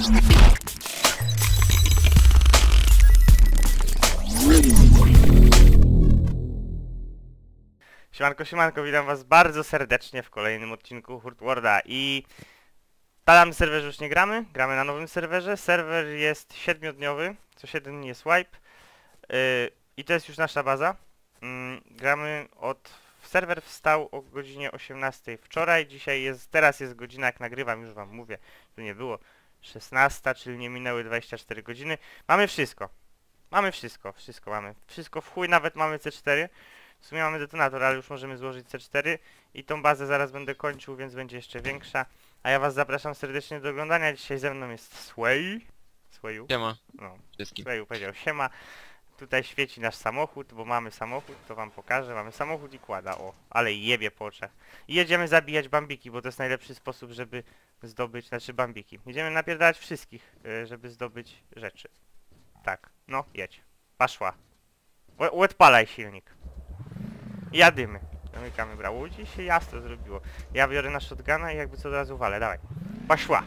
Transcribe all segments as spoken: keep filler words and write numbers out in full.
Siemanko, siemanko, witam was bardzo serdecznie w kolejnym odcinku Hurt Worlda i na danym serwerze już nie gramy, gramy na nowym serwerze. Serwer jest siedmiodniowy, co siedem dni jest wipe yy, i to jest już nasza baza. Yy, gramy od... Serwer wstał o godzinie osiemnastej wczoraj, dzisiaj jest, teraz jest godzina, jak nagrywam, już wam mówię, to nie było szesnasta, czyli nie minęły dwadzieścia cztery godziny. Mamy wszystko, mamy wszystko, wszystko mamy, wszystko w chuj, nawet mamy C cztery. W sumie mamy detonator, ale już możemy złożyć C cztery i tą bazę zaraz będę kończył, więc będzie jeszcze większa. A ja was zapraszam serdecznie do oglądania. Dzisiaj ze mną jest Sway. Swayu? Siema. No, Wszystkim. Swayu powiedział siema. Tutaj świeci nasz samochód, bo mamy samochód, to wam pokażę. Mamy samochód i kłada, o, ale jebie po oczach. I jedziemy zabijać bambiki, bo to jest najlepszy sposób, żeby zdobyć, znaczy bambiki. Jedziemy napierdalać wszystkich, żeby zdobyć rzeczy. Tak, no, jedź. Paszła. Odpalaj silnik. Jadymy. Zamykamy brawo. Dziś się jasno zrobiło. Ja biorę na shotguna i jakby co od razu walę. Dawaj. Poszła.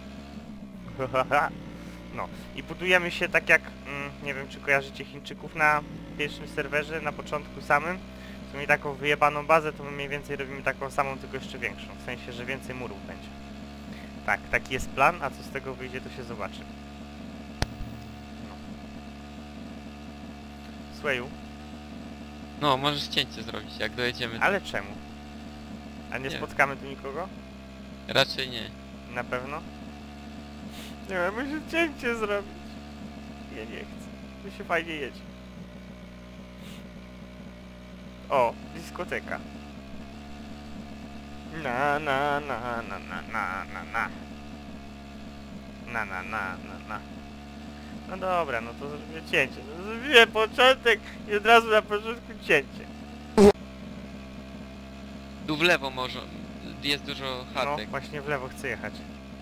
No. I budujemy się tak jak... Mm, nie wiem, czy kojarzycie Chińczyków na pierwszym serwerze, na początku samym. Co mieli taką wyjebaną bazę, to my mniej więcej robimy taką samą, tylko jeszcze większą. W sensie, że więcej murów będzie. Tak, taki jest plan, a co z tego wyjdzie, to się zobaczy. No. Swayu. No, możesz cięcie zrobić, jak dojedziemy. Ale czemu? A nie, Nie. spotkamy tu nikogo? Raczej nie. Na pewno? Nie, muszę cięcie zrobić. Ja nie chcę. To się fajnie jedzie. O, dyskoteka. Na na na na na na na na. Na na na na na. No dobra, no to zrobię cięcie. No zrobię początek i od razu na początku cięcie. Tu w lewo może. Jest dużo No, chatek. właśnie w lewo chcę jechać.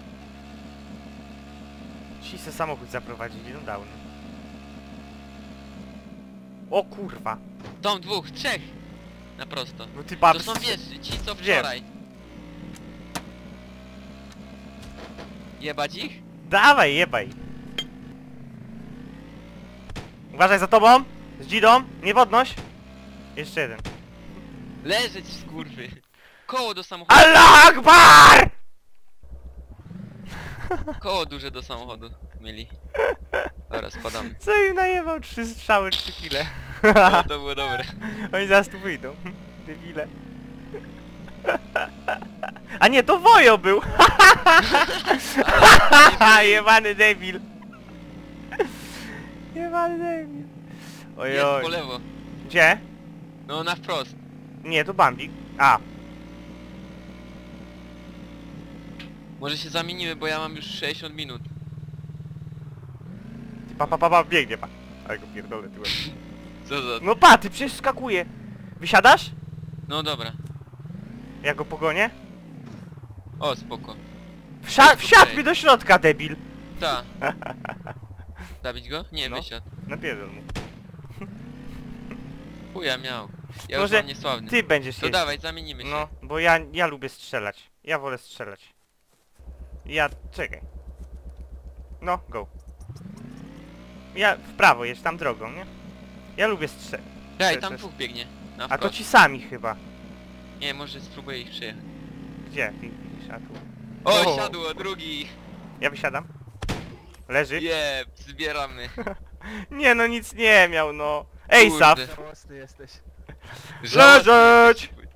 Ci se samochód zaprowadzili, no dawno. O kurwa! Tam dwóch, trzech! Na prosto. No ty To babs... są wieży, ci co Gdzie? wczoraj. Jebać ich? Dawaj, jebaj! Uważaj za tobą! Z dzidą! Nie podnoś! Jeszcze jeden. Leżeć skurwy. Koło do samochodu. Allah Akbar! Koło duże do samochodu mieli. Dobra, spadamy. Co im najebał? Trzy strzały, trzy kile. No, to było dobre. Oni zaraz tu wyjdą. Debile. A nie, to Wojo był! Jebany debil! Jebany debil! Jest Ojoj. po lewo. Gdzie? No na wprost. Nie, to Bambik. A. Może się zamienimy, bo ja mam już sześćdziesiąt minut. Ty pa pa pa pa, biegnie pa. Ale go pierdolę tyłem. Co za... No pa, ty przecież skakuje. Wysiadasz? No dobra. Ja go pogonię? O, spoko. Wsia wsiadł mi do środka, debil! Ta. Zabić go? Nie, No. wysiadł. Napierdol mu. Chuja miał. Ja Może już mam niesławny. Ty będziesz To jeździł. dawaj, zamienimy się. No, bo ja, ja lubię strzelać. Ja wolę strzelać. Ja... czekaj. No, go. Ja w prawo jedź tam drogą, nie? Ja lubię strzelać. Daj, to tam jest- dwóch biegnie. Na A to wprost. ci sami chyba. Nie, może spróbuję ich przyjechać. Gdzie ty widzisz? A tu. O, O. siadło, drugi! Ja wysiadam. Leży. Je, zbieramy. Nie no, nic nie miał, no. Ej, Kurde. Saf! Żałosny jesteś. Żałosny Leżeć! jesteś.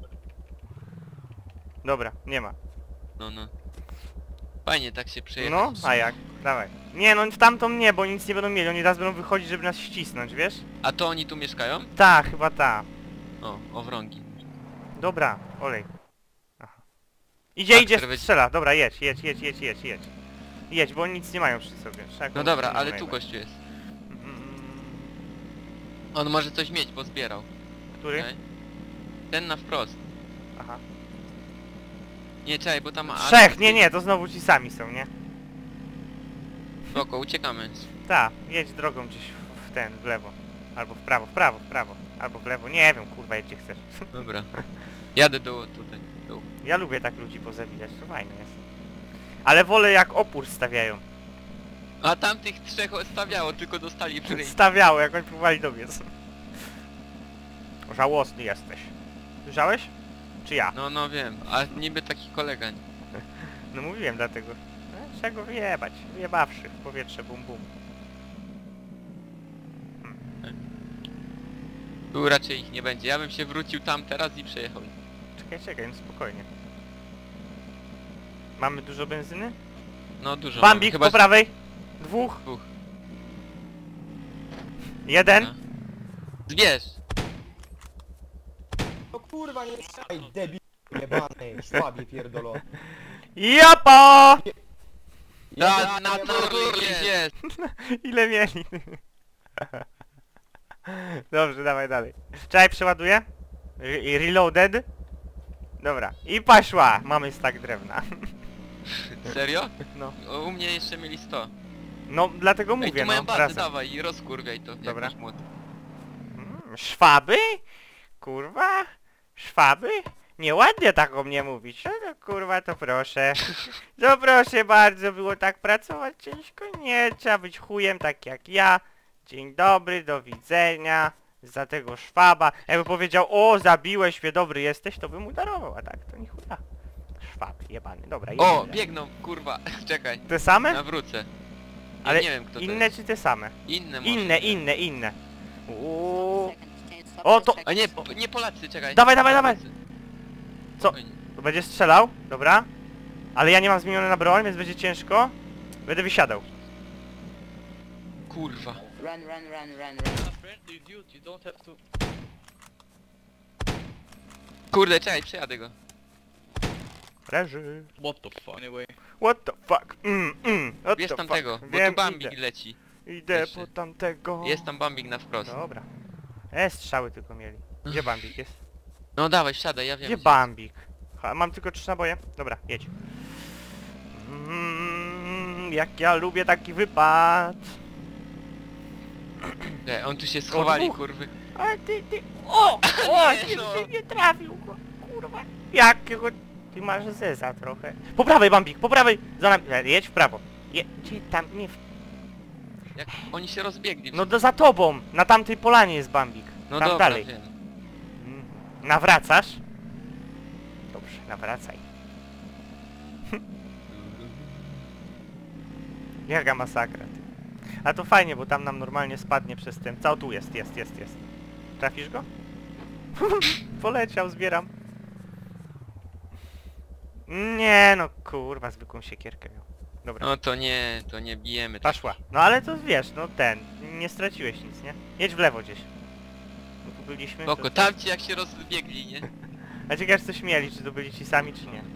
Dobra, nie ma. No, no. Fajnie tak się przejechać. No, a jak? Dawaj. Nie no, w tamtą nie, bo nic nie będą mieli. Oni teraz będą wychodzić, żeby nas ścisnąć, wiesz? A to oni tu mieszkają? Ta, chyba ta. O, owrągi. Dobra, olej. Aha. Idzie, Tak, idzie, które będzie- strzela. Dobra, jedź, jedź, jedź, jedź, jedź, jedź. Jedź, bo oni nic nie mają przy sobie. Trzeba No go dobra, ale najebać. tu gościu jest. Mm, On może coś mieć, bo zbierał. Który? Okej. Ten na wprost. Aha. Nie, czekaj, bo tam... Trzech, nie, nie, to znowu ci sami są, nie? Spoko, uciekamy. Ta, jedź drogą gdzieś w ten, w lewo. Albo w prawo, w prawo, w prawo. Albo w lewo, nie wiem, kurwa, jedź gdzie chcesz. Dobra. Jadę do tutaj. Do. Ja lubię tak ludzi pozabijać, to fajne jest. Ale wolę jak opór stawiają. A tamtych trzech stawiało, tylko dostali w ryj. Stawiało, jak oni próbowali dobiec. Żałosny jesteś. Słyszałeś? Czy ja? No, no wiem, a niby taki kolega. No mówiłem dlatego. No, trzeba go wyjebać. Wyjebawszy w powietrze, bum bum. Tu raczej ich nie będzie. Ja bym się wrócił tam teraz i przejechał. Czekaj, czekaj, no spokojnie. Mamy dużo benzyny? No dużo. Bambik Chyba po prawej. Dwóch. dwóch. Jeden. No. Zbierz! No kurwa nie strzelaj, debil jebany, szwabie pierdolony. Japa! Da, na turnik jest! Ile mieli? Dobrze, dawaj dalej. Czekaj, przeładuję. Re reloaded. Dobra. I poszła. Mamy stack drewna. Serio? No. O, u mnie jeszcze mieli sto. No, dlatego Ej, mówię, tu mają no. bazę, Razem. dawaj i rozkurwiaj to. jak Dobra. masz młot. Mm, szwaby? Kurwa? Szwaby? Nieładnie tak o mnie mówić. No to kurwa, to proszę. No proszę bardzo, było tak pracować ciężko. Nie, trzeba być chujem tak jak ja. Dzień dobry, do widzenia. Za tego szwaba. Jakby powiedział, o, zabiłeś mnie, dobry jesteś, to bym mu darował, a tak, to nie chuja. Szwab, jebany, dobra. O, jedziemy. biegną, kurwa. Czekaj, Te same? nawrócę. Nie, Ale nie wiem kto to inne jest. czy te same? Inne może. Inne, inne, inne. Uuu. O, to- A nie, po, nie Polacy, czekaj. Dawaj, dawaj, dawaj. Polacy. Co? Spokojnie. To będzie strzelał, dobra. Ale ja nie mam zmienione na broń, więc będzie ciężko. Będę wysiadał. Kurwa. Run, run, run, run, run. friendly dude, you don't have to... Kurde, czekaj, przejadę go. Leży. What the fuck? Anyway. What the fuck? Mm, mm. What Bierz the tamtego, fuck? bo Wiem, tu Bambik idę. leci. Idę Jeszcze. po tamtego. Jest tam Bambik na wprost. Dobra. E, strzały tylko mieli. Gdzie Bambik jest? No dawaj, siadaj, ja wiem. Gdzie Bambik? Ha, mam tylko trzy naboje. Dobra, jedź. Mm, jak ja lubię taki wypad. Nie, on tu się schowali, dwóch. kurwy. A ty, ty... O! O! Nie, Nie, no. nie, nie trafił go, kurwa. Jakiego... Ty masz zeza trochę. Po prawej, Bambik, po prawej! Za nami... E, Jedź w prawo. Je... Gdzie tam... Nie... W... Jak oni się rozbiegli. No do, za tobą! Na tamtej polanie jest Bambik. no tam dobra, dalej. wiem. Mm. Nawracasz? Dobrze, nawracaj. Jaka masakra, ty. A to fajnie, bo tam nam normalnie spadnie przez ten... Co tu jest? Jest, jest, jest. Trafisz go? Poleciał, zbieram. Nie no, kurwa, zwykłą siekierkę miał. Dobra, No to nie, to nie bijemy. tak. poszła. No ale to wiesz, no ten, nie straciłeś nic, nie? Jedź w lewo gdzieś. No tu byliśmy... Spoko, to- tamci jak się rozbiegli, nie? A ciekawe, coś mieli, czy to byli ci sami, czy nie?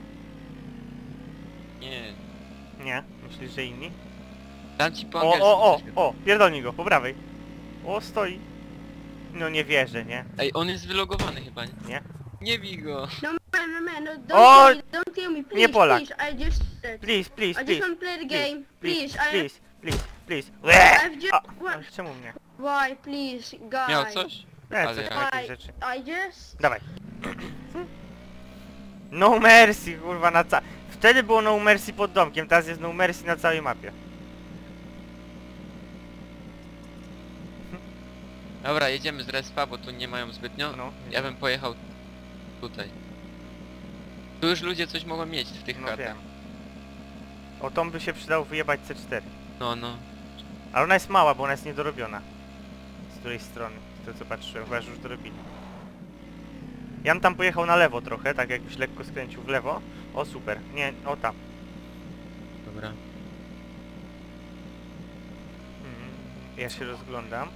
Nie. Nie? Myślisz, że inni? Tamci po O, angielsku o, o, coś o, pierdolnij go, po prawej. O, stoi. No nie wierzę, nie? Ej, on jest wylogowany chyba, nie? Nie? Nie bij go. No man, no man, no, don't Oh, kill me, don't kill me, please, nie Polak. please, I just, uh, Please, please, I just please. want to play the game, Please, please, I, please, please, please. Łe! I've just, A, what, a, czemu mnie? why, please, guys, Miał coś? Nie, Ale coś ja- tam, jakieś why, rzeczy. I just, Dawaj. No mercy, kurwa, na ca... Wtedy było no mercy pod domkiem, teraz jest no mercy na całej mapie. Dobra, jedziemy z respa, bo tu nie mają zbytnio. No, Ja bym pojechał tutaj. Tu już ludzie coś mogą mieć w tych no kartach. wiem. O, tą by się przydało wyjebać C cztery. No, no. Ale ona jest mała, bo ona jest niedorobiona. Z której strony? Z tego co patrzyłem, chyba że już dorobili. Ja bym tam pojechał na lewo trochę, tak jakbyś lekko skręcił w lewo. O super, nie, o tam. Dobra. Mhm. Ja się rozglądam.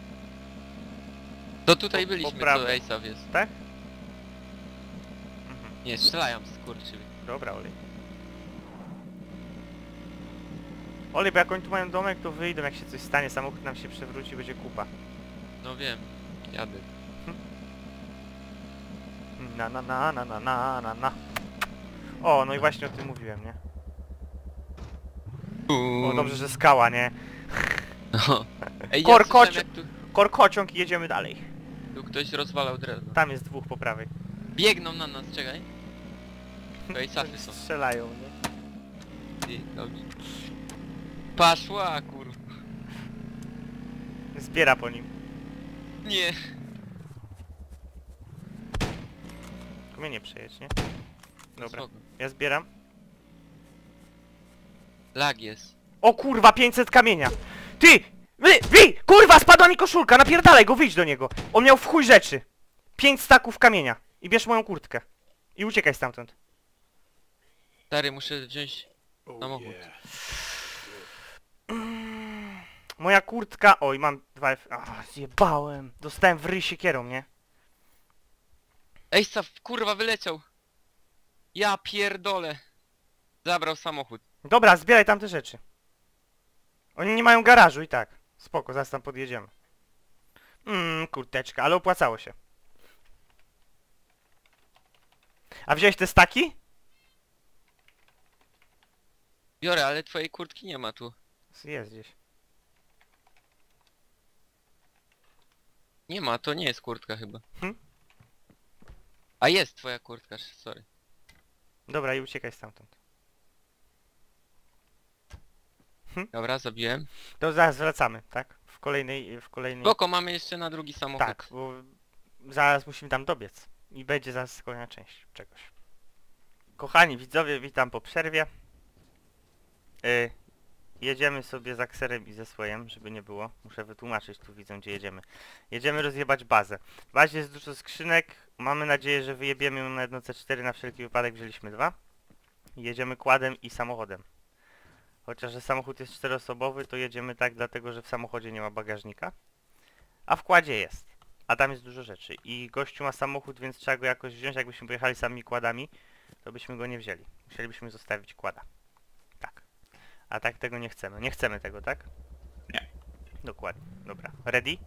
To tutaj Po- byliśmy, po co prawej. Ace'ów jest. Tak? Mhm. Nie, strzelają skurczyły. Dobra, Oli. Oli, bo jak oni tu mają domek, to wyjdą, jak się coś stanie, samochód nam się przewróci, będzie kupa. No wiem, jadę. Na na na na na na na na. O, no i właśnie o tym mówiłem, nie? O, dobrze, że skała, nie? No. Ej, ja Korkocie- słyszałem, jak tu, Korkociąg i jedziemy dalej. tu ktoś rozwalał drewno. Tam jest dwóch po prawej. Biegną na nas, czekaj. To i safy są. Strzelają, nie? Ty, dobrze. Paszła, kurwa. Zbiera po nim. Nie. Tylko mnie nie przejedź, nie? No Dobra, spoko. ja zbieram. Lag jest. O kurwa, pięćset kamienia! Ty! Wy! Wy! Kurwa, spadła mi koszulka! Napierdalaj go, wyjdź do niego! On miał w chuj rzeczy! Pięć staków kamienia. I bierz moją kurtkę. I uciekaj stamtąd. Stary, muszę wziąć samochód. Moja kurtka... Oj, mam dwa F... A, zjebałem. Dostałem w ryj siekierą, nie? Ej, Staw, kurwa, wyleciał. Ja pierdolę. Zabrał samochód. Dobra, zbieraj tam te rzeczy. Oni nie mają garażu i tak. Spoko, zaraz tam podjedziemy. Mmm, kurteczka, ale opłacało się. A wziąłeś te staki? Biorę, ale twojej kurtki nie ma tu. Jest gdzieś. Nie ma, to nie jest kurtka chyba. Hmm? A jest twoja kurtka, sorry. Dobra, i uciekaj stamtąd. Dobra, zabiłem. To zaraz wracamy, tak? W kolejnej... w kolejnej... Spoko, mamy jeszcze na drugi samochód. Tak, bo zaraz musimy tam dobiec. I będzie zaraz kolejna część czegoś. Kochani widzowie, witam po przerwie. Yy, jedziemy sobie z Akserem i ze Swajem, żeby nie było. Muszę wytłumaczyć tu widzom, gdzie jedziemy. Jedziemy rozjebać bazę. W bazie jest dużo skrzynek. Mamy nadzieję, że wyjebiemy ją na jedno C cztery. Na wszelki wypadek wzięliśmy dwa. I jedziemy kładem i samochodem. Chociaż że samochód jest czteroosobowy, to jedziemy tak, dlatego że w samochodzie nie ma bagażnika. A w kładzie jest. A tam jest dużo rzeczy. I gościu ma samochód, więc trzeba go jakoś wziąć. Jakbyśmy pojechali samymi kładami, to byśmy go nie wzięli. Musielibyśmy zostawić kłada. Tak. A tak tego nie chcemy. Nie chcemy tego, tak? Nie. Dokładnie. Dobra. Ready?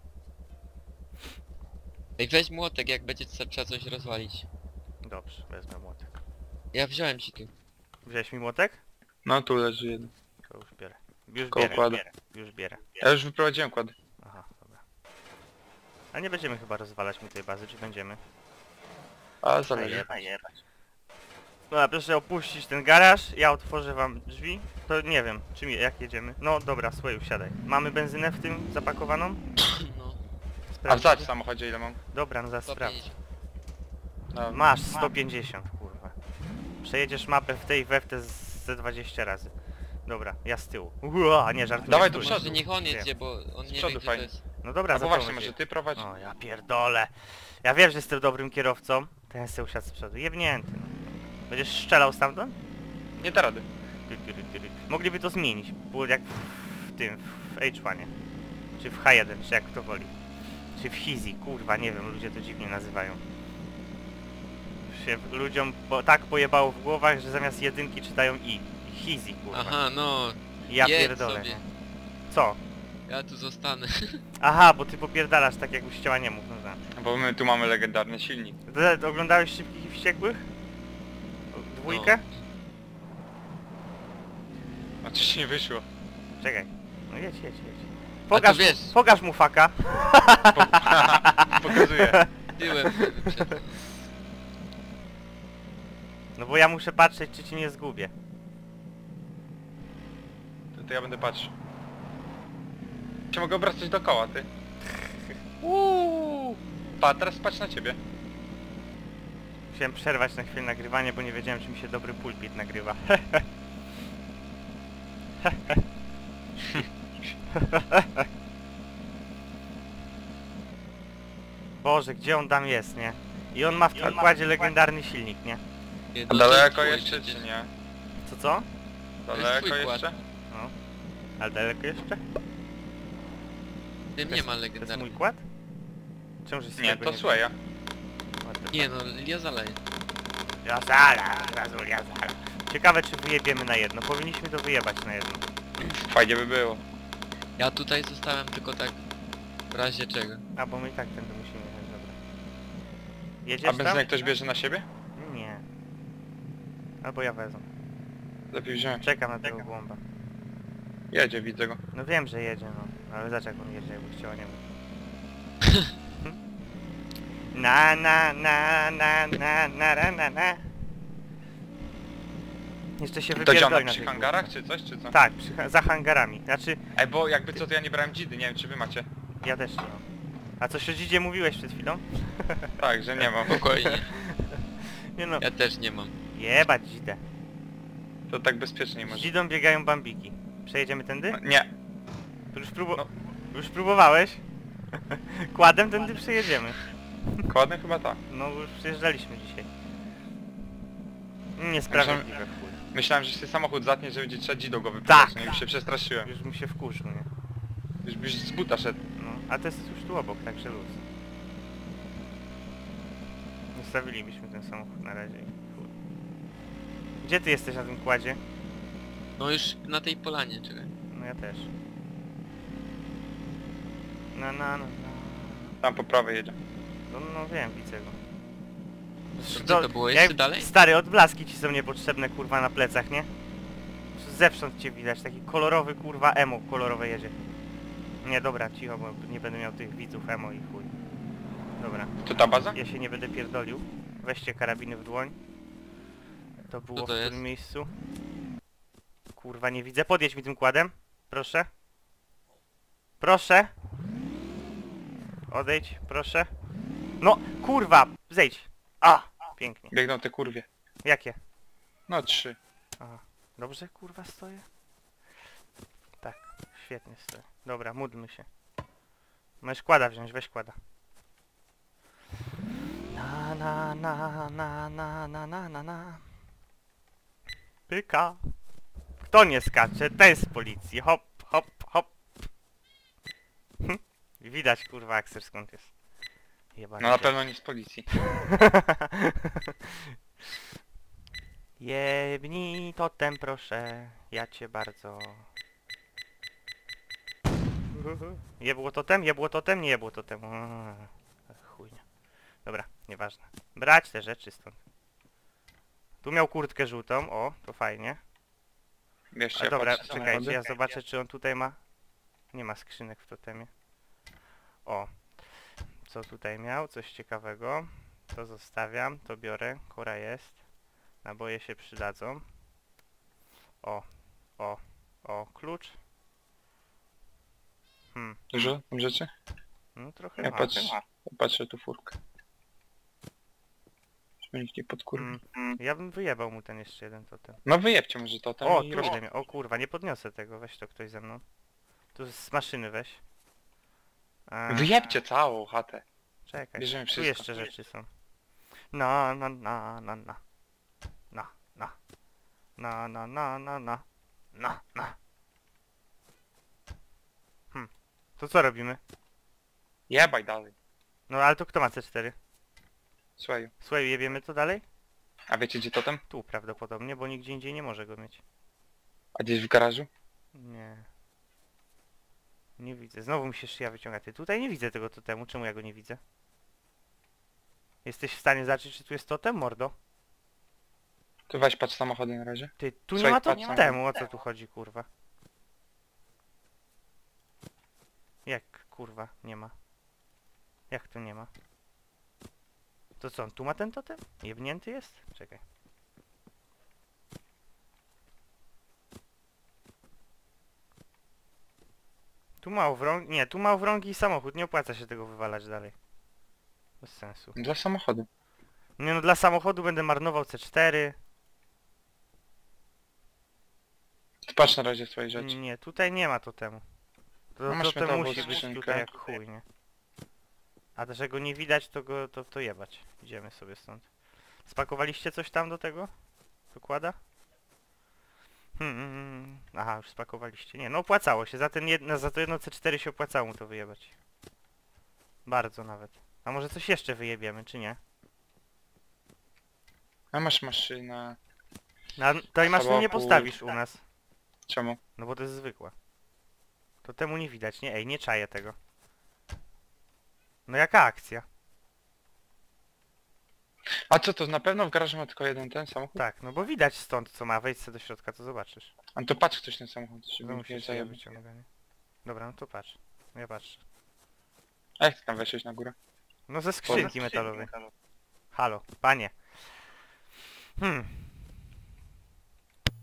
Ej, weź młotek, jak będzie trzeba trzeba coś rozwalić. Dobrze, wezmę młotek. Ja wziąłem ci tu. Wziąłeś mi młotek? No tu leży jeden. To już bierę. Już Koło bierę, kłada. bierę. Już bierę. Ja już wyprowadziłem kład. Aha, dobra. A nie będziemy chyba rozwalać mi tej bazy, czy będziemy? A zależy. Najebać, jebać. Dobra, proszę opuścić ten garaż, ja otworzę wam drzwi. To nie wiem, czym, jak jedziemy. No dobra, Swayu, wsiadaj. Mamy benzynę w tym zapakowaną? No, A Sprawdź. wstać w samochodzie ile mam? Dobra, no zaraz sto sprawdź. pięćdziesiąt. No, Masz sto pięćdziesiąt, kurwa. Przejedziesz mapę w tej i we w te ze dwadzieścia razy. Dobra, ja z tyłu. Ua, nie żartuję. Dawaj stój. do Może przodu. niech on Wiem. jedzie, bo on nie wie przodu gdzie to fajnie. jest. No dobra, Albo za właśnie, to może będzie. ty prowadź. O, ja pierdolę. Ja wiem, że jestem dobrym kierowcą. Ten se usiadł z przodu. Jebnięty. No. Będziesz strzelał stamtąd? Nie da rady. Ty, ty, ty, ty. Mogliby to zmienić. Było jak w tym, w H jeden. Czy w H jeden, czy jak kto woli. Czy w Hizi, kurwa, nie wiem, ludzie to dziwnie nazywają. Się ludziom po, tak pojebało w głowach, że zamiast jedynki czytają I. Hizi, kurwa. Aha, no, Ja jedź pierdolę. sobie. nie? Co? ja tu zostanę. Aha, bo ty popierdalasz tak jakbyś chciała nie mógł, no tak. Bo my tu mamy legendarny silnik. D- Oglądałeś Szybkich i Wściekłych? Dwójkę? A coś nie wyszło. Czekaj. No jedź, jedź, jedź. to Pokaż, wiesz. pokaż mu faka. Po... Pokazuję. Tyłem przed... No bo ja muszę patrzeć, czy ci nie zgubię. To, to ja będę patrzył. Czy mogę obracać dookoła, ty? Uuu. Pa, teraz patrz na ciebie. Musiałem przerwać na chwilę nagrywanie, bo nie wiedziałem, czy mi się dobry pulpit nagrywa. Boże, gdzie on tam jest, nie? I on ma w układzie legendarny silnik, nie? Nie, A no to jest daleko twój jeszcze, przecież. czy nie? Co, co? jest Daleko twój kład. jeszcze? No. Ale daleko jeszcze? Tym To nie jest- ma To jest mój legendarny. kład? Czemu, że Nie, to Swaya. Nie no, ja zaleję. Jazala, Razul, jazala. Ciekawe, czy wyjebiemy na jedno. Powinniśmy to wyjebać na jedno. Fajnie by było. Ja tutaj zostałem tylko tak w razie czego. A, bo my i tak tędy musimy jechać, dobra. A Jedziesz tam? benzynek ktoś bierze na siebie? Nie. Albo ja wezmę. Lepiej wziąć. Czekam na tego głąba. Jedzie, widzę go. No wiem, że jedzie, no. Ale zobacz, jak on jedzie, jakby chciał, nie wiem. Na na na na na na na na na. Jeszcze się To gdzie wypierdoli ona na przy tej hangarach czy coś, czy co? górze. Tak, przy, ha- za hangarami. Znaczy, Ej, bo jakby co to ja nie brałem dzidy, nie wiem czy wy macie. ja też nie mam. A coś o dzidzie mówiłeś przed chwilą? Tak, że nie mam. Spokojnie. Nie no, Ja też nie mam. jebać dzidę. To tak bezpieczniej Z może. dzidą biegają bambiki. Przejedziemy tędy? No, nie. To już, próbu No. już próbowałeś? Kładem tędy przejedziemy. Kładny chyba tak. No już przejeżdżaliśmy dzisiaj. Niesprawiedliwe w chuj. Myślałem, że się samochód zatnie, że będzie trzeba dzidą go wyprzedzać, Tak. no i się przestraszyłem. Już mi się wkurzył, nie? Już byś z buta szedł. No, a to jest już tu obok, także luz. Zostawilibyśmy ten samochód na razie. i chuj. Gdzie ty jesteś na tym kładzie? No już na tej polanie, czekaj. No ja też. Na na na na. Tam po prawej jedzie. No, no wiem, widzę go. Co Do- to było? ja- Jeszcze dalej? Stary, odblaski ci są niepotrzebne kurwa na plecach, nie? Zewsząd cię widać, taki kolorowy kurwa emo kolorowe jedzie. Nie, dobra, cicho, bo nie będę miał tych widzów emo i chuj. Dobra, To ta baza? ja się nie będę pierdolił. Weźcie karabiny w dłoń. To było Co to w jest? którym miejscu? Kurwa, nie widzę. Podjedź mi tym kładem. Proszę. Proszę. Odejdź, proszę. No, kurwa, zejdź. A, pięknie. Biegną te kurwie. Jakie? No trzy. Aha. Dobrze, kurwa, stoję? Tak, świetnie stoję. Dobra, módlmy się. Możesz kłada wziąć, weź kłada. Na na na na na na na na na. Pyka. Kto nie skacze? Ten z policji. Hop, hop, hop. Hm. Widać, kurwa, Akser skąd jest. Jebany No na się. pewno nie z policji. Jebnij totem, proszę. Ja cię bardzo. Jebło totem? Jebło totem? Nie jebło totem. Chujnia. Dobra, nieważne. Brać te rzeczy stąd. Tu miał kurtkę żółtą, o, to fajnie. Wiesz, A ja dobra, patrzę czekajcie, samochody. ja zobaczę czy on tutaj ma... Nie ma skrzynek w totemie. O. Co tutaj miał? Coś ciekawego. To zostawiam, to biorę. Kora jest. Naboje się przydadzą. O. O. O. Klucz. Hmm. Dużo tam rzeczy? No trochę Ja ma. patrzę, ja patrzę tu furkę. Żeby nikt nie podkurwił. Mm. Ja bym wyjebał mu ten jeszcze jeden totem. No wyjebcie może to tam O, i tu roz... ile miał. O kurwa, nie podniosę tego. Weź to ktoś ze mną. Tu z maszyny weź. A, Wyjebcie całą chatę. Czekaj, Bierzemy tu wszystko. jeszcze rzeczy są. Na na na na na. Na na. Na na na na na. Na na. Hm. To co robimy? Jebaj dalej. No ale to kto ma C cztery? Słuchaj. Słuchaj, jebiemy to dalej? A wiecie gdzie totem? Tu prawdopodobnie, bo nigdzie indziej nie może go mieć. A gdzieś w garażu? Nie. Nie widzę. Znowu mi się szyja wyciąga. Ty tutaj nie widzę tego totemu. Czemu ja go nie widzę? Jesteś w stanie zobaczyć, czy tu jest totem, mordo? To weź patrz samochody na razie. Ty, tu nie Słuchaj, ma patrz, totemu. O co tu chodzi, kurwa? Jak, kurwa, nie ma? Jak tu nie ma? To co, on tu ma ten totem? Jebnięty jest? Czekaj. Tu ma owrąg... Nie, tu ma owrągi i samochód. Nie opłaca się tego wywalać dalej. Bez sensu. Dla samochodu. Nie no, dla samochodu będę marnował C cztery. To patrz na razie swoje rzeczy. Nie, tutaj nie ma totemu. To, No masz totem metalową musi być skrzynkę. tutaj jak chuj, nie? A też jak go nie widać, to go to, to jebać. Idziemy sobie stąd. Spakowaliście coś tam do tego? Dokłada? Hmm, aha, już spakowaliście. Nie, no opłacało się. Za, ten jedno, za to jedno C cztery się opłacało mu to wyjebać. Bardzo nawet. A może coś jeszcze wyjebiemy, czy nie? A masz maszynę. Na tej maszyny nie Samochód. postawisz u nas. Czemu? No bo to jest zwykła. To temu nie widać, nie? Ej, nie czaję tego. No jaka akcja? A co to, na pewno w garażu ma tylko jeden ten samochód? Tak, no bo widać stąd co ma, wejdź sobie do środka, to zobaczysz. A to patrz ktoś na samochód, żeby No nikt nie musisz sobie zajebał. wyciąganie. Dobra, no to patrz. Ja patrzę. A jak ty tam weszłeś na górę? No ze skrzynki metalowej. Halo, panie. Hmm.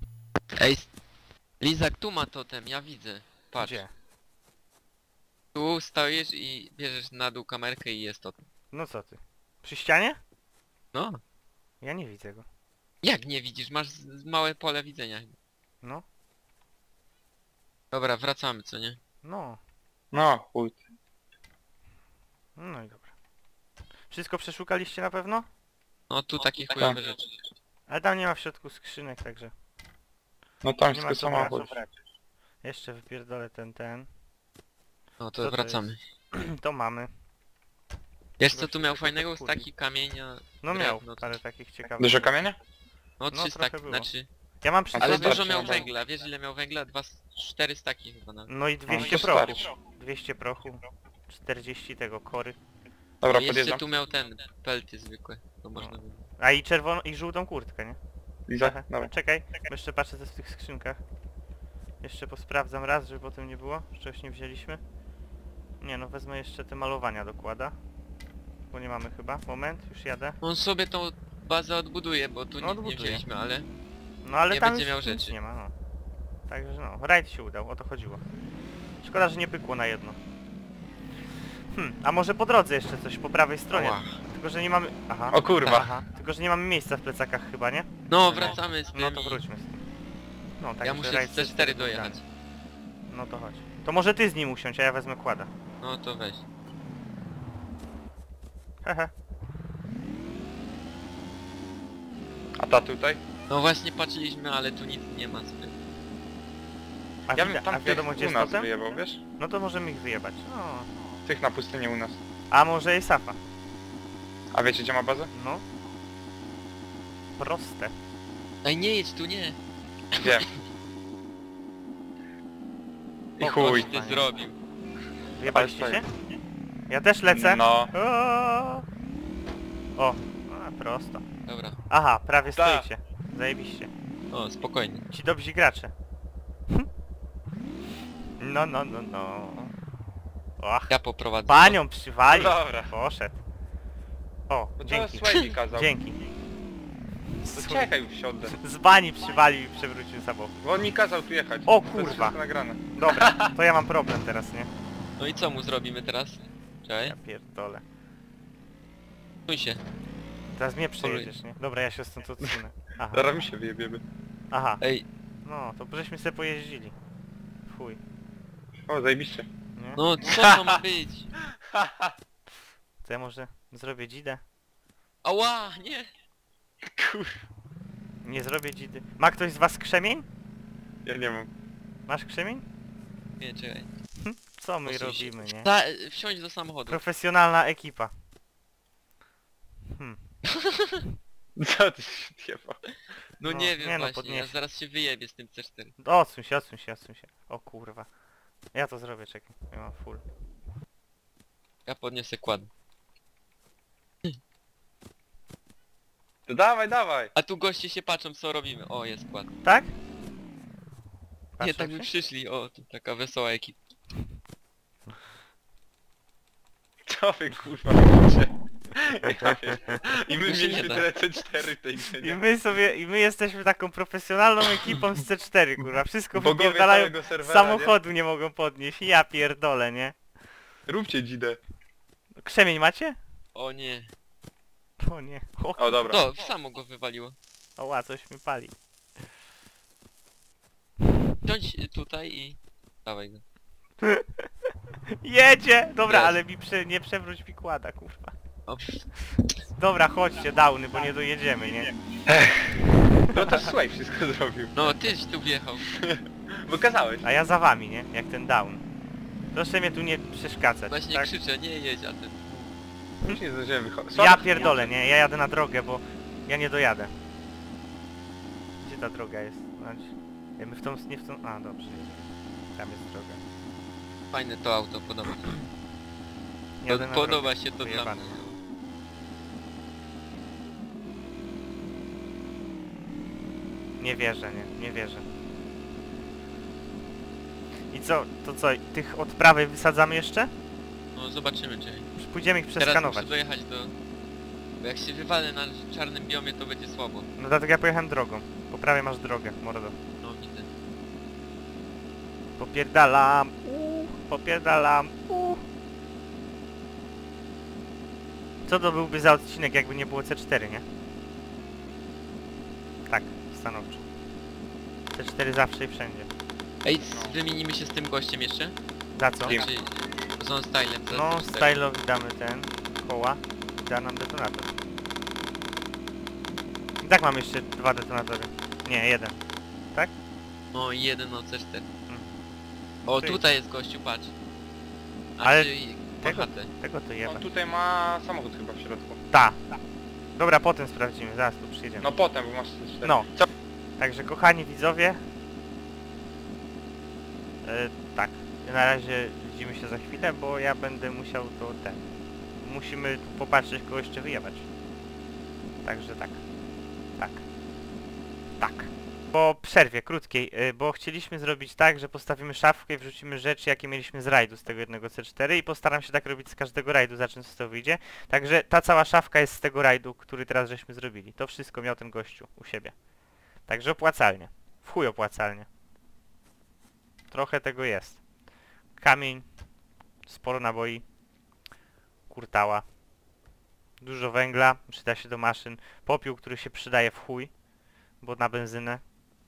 Ej, s- Lizak, tu ma totem, ja widzę. Patrz. Gdzie? Tu stoisz i bierzesz na dół kamerkę i jest totem. No co ty? Przy ścianie? No. Ja nie widzę go. Jak nie widzisz? Masz z- z małe pole widzenia. No, Dobra, wracamy, co nie? no. No, chuj. No i dobra. Wszystko przeszukaliście na pewno? No tu takie tak. chujowe rzeczy. Ale tam nie ma w środku skrzynek, także No tam nie jest ma tylko co brać. samochód. Jeszcze wypierdolę ten, ten. No Co to to wracamy. To mamy. Wiesz Trzeba co tu miał wszystko fajnego? Z podkurwić. taki kamienia... No drewno, miał to- parę takich ciekawych. Dużo kamienia? No No, trzy trochę staki, było. znaczy... Ja mam przy A to Ale sobie... dużo starczy, miał może. węgla, wiesz ile miał węgla? Dwa, cztery staki chyba nawet. No i No, dwieście to prochu. starczy. dwieście prochu. czterdzieści tego kory. Dobra, I jeszcze podjeżdżam. tu miał ten, pelty zwykłe, to można No. było. A i czerwoną, i żółtą kurtkę, nie? Liza, Trochę. dobra. Czekaj, bo jeszcze patrzę też w tych skrzynkach. Jeszcze posprawdzam raz, żeby potem nie było. że Czegoś nie wzięliśmy. Nie no, wezmę jeszcze te malowania dokłada. Bo nie mamy chyba. Moment, już jadę. On sobie tą bazę odbuduje, bo tu No, nic nie odbuduje. wzięliśmy, ale... No ale Nie tam będzie już miał nic rzeczy. nie ma, no. Także no, rajd się udał, o to chodziło. Szkoda, że nie pykło na jedno. Hm, a może po drodze jeszcze coś po prawej stronie. Ała. Tylko, że nie mamy... Aha. O kurwa. Aha. Tylko, że nie mamy miejsca w plecakach chyba, nie? No, wracamy z tym No to i- wróćmy z tym. No tak, Ja że muszę rajd z ze C cztery dojechać. No to chodź. To może ty z nim usiądź, a ja wezmę kłada. No to weź. Hehe. A ta tutaj? No właśnie patrzyliśmy, ale tu nic nie ma zbyt. A, Ja wida- bym a tam wiadomo tych gdzie u jest nas totem? wyjebał, wiesz? No to możemy ich wyjebać. No. Tych na pustyni u nas. A może jest Safa? A wiecie gdzie ma bazę? No. Proste. Ej, nie jedź tu, nie! Wiem. I O, chuj. Coś ty zrobił. Wyjebaliście Ale się? Ja też lecę. No. O, o, a, prosto. Dobra. Aha, prawie Ta. stoicie. Zajebiście. O, spokojnie. Ci dobrzy gracze. Hm. No, no, no, no. Och, Ja poprowadzę. panią przywalił. No dobra. Poszedł. O, Bo to dzięki. Swayze kazał. Dzięki. To czekaj, już wsiądę. Z bani przywalił i przewrócił samochód. Bo on mi kazał tu jechać. O, To jest kurwa. wszystko nagrane. Dobra, to ja mam problem teraz, nie? No i co mu zrobimy teraz? Czekaj. Ja pierdolę. Stój się. Teraz mnie przejedziesz, nie? Dobra, ja się stąd odsunę. Aha, Zaraz mi się wyjebiemy. aha. Ej, No, to żeśmy sobie pojeździli. Fuj, O, zajebiście. nie? no co to ma być? To ja może zrobię dzidę? Ała, nie! Kurwa. Nie zrobię dzidy. Ma ktoś z was krzemień? Ja nie mam. Masz krzemień? Nie, czekaj. Co my Posuń się. robimy, nie? Ta, wsiądź do samochodu. Profesjonalna ekipa. Hmm. Co ty się odjebał? No, No, nie wiem nie no, właśnie, podnieś. ja zaraz się wyjebię z tym C cztery. Odsuń się, odsuń się, odsuń się. O kurwa. Ja to zrobię, czekaj. Ja mam full. Ja podniosę kład. To dawaj, dawaj. A tu goście się patrzą, co robimy. O, jest kład. Tak? Nie, Patrzą tak by się? przyszli. O, tu taka wesoła ekipa. Co wy kurwa robicie? Ja wiem. I my Tu się nie mieliśmy da. tyle C cztery tej grze, I nie? my sobie, i my jesteśmy taką profesjonalną ekipą z C cztery, kurwa. Wszystko Bogowie wypierdalają, całego serwera, samochodu nie mogą podnieść. Ja pierdolę, nie? nie? Róbcie dzidę. Krzemień macie? O nie. O nie. O, O, dobra. To, samo go wywaliło. oła, coś mi pali. Siądź tutaj i... Dawaj go. Jedzie! Dobra, Jest. ale mi prze, nie przewróć mi kłada, kurwa. O, Dobra, chodźcie, downy, bo nie dojedziemy, nie? No to Sway wszystko zrobił. no, tyś tu wjechał. Bo kazałeś. A ja za wami, nie? Jak ten down. Proszę mnie tu nie przeszkadzać, Właśnie tak? krzyczę, nie jedź, a ty... Już nie zdążyłem wychodzić. Ja pierdolę, nie? Ja jadę na drogę, bo ja nie dojadę. Gdzie ta droga jest? Znaczy, ja my w tą, nie w tą... A, dobrze. Tam jest droga. Fajne to auto, podoba mi się. Jadę To, na podoba drogę. się to dla Wyjebane. mnie. Nie wierzę, nie? Nie wierzę. I co? To co? Tych od prawej wysadzamy jeszcze? No zobaczymy, czy... Już pójdziemy ich Teraz przeskanować. muszę dojechać do... Bo jak się wywalę na czarnym biomie, to będzie słabo. No dlatego ja pojechałem drogą. Po prawej masz drogę, mordo. No Popierdalam, uuu, popierdalam, uuu. Co to byłby za odcinek, jakby nie było C cztery, nie? Tak, stanowczo. C cztery zawsze i wszędzie. Ej, wymienimy się z tym gościem jeszcze? Za co? Dim. Czy z on stylem? za No, cztery? stylowi damy ten, koła i da nam detonator. I tak mam jeszcze dwa detonatory. Nie, jeden. Tak? No i jeden o C cztery. Mm. O, Ty. tutaj jest gościu, patrz. A Ale czy tego- ma chatę? Tego to jeba. On tutaj ma samochód chyba w środku. Ta. Dobra, potem sprawdzimy, zaraz tu przyjedziemy. No potem, bo masz C cztery. No. Co? Także kochani widzowie, e, tak, na razie widzimy się za chwilę, bo ja będę musiał to ten, musimy tu popatrzeć, kogo jeszcze wyjebać. Także tak, tak, tak. Po przerwie krótkiej, e, bo chcieliśmy zrobić tak, że postawimy szafkę i wrzucimy rzeczy, jakie mieliśmy z rajdu z tego jednego C cztery i postaram się tak robić z każdego rajdu, za czym z to wyjdzie. Także ta cała szafka jest z tego rajdu, który teraz żeśmy zrobili. To wszystko miał ten gościu u siebie. Także opłacalnie. W chuj opłacalnie. Trochę tego jest. Kamień, sporo naboi, kurtała, dużo węgla, przyda się do maszyn, popiół, który się przydaje w chuj, bo na benzynę